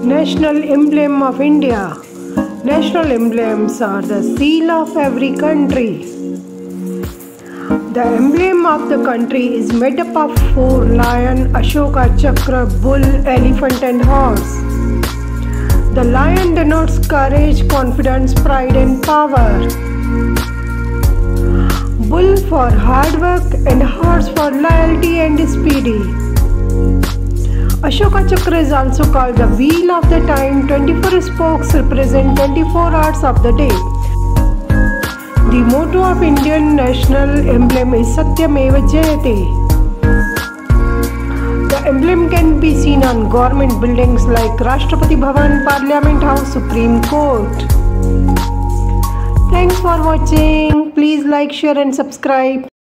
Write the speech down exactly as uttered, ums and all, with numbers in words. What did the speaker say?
National emblem of India. National emblems are the seal of every country. The emblem of the country is made up of four lion, Ashoka Chakra, bull, elephant and horse. The lion denotes courage, confidence, pride and power. Bull for hard work and horse for loyalty and speedy. Ashoka Chakra is also called the wheel of the time. twenty-four spokes represent twenty-four hours of the day. The motto of Indian national emblem is Satyameva Jayate. The emblem can be seen on government buildings like Rashtrapati Bhavan, Parliament House, Supreme Court. Thanks for watching. Please like, share and subscribe.